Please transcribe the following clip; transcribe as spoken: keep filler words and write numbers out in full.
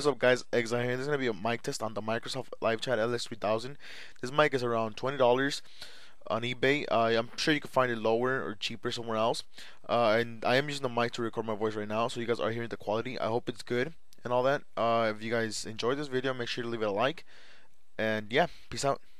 What is up, guys? Exile here. This is gonna be a mic test on the Microsoft Lifechat L X three thousand. This mic is around twenty dollars on eBay. Uh, I'm sure you can find it lower or cheaper somewhere else. Uh, and I am using the mic to record my voice right now, so you guys are hearing the quality. I hope it's good and all that. Uh, if you guys enjoyed this video, make sure to leave it a like. And yeah, peace out.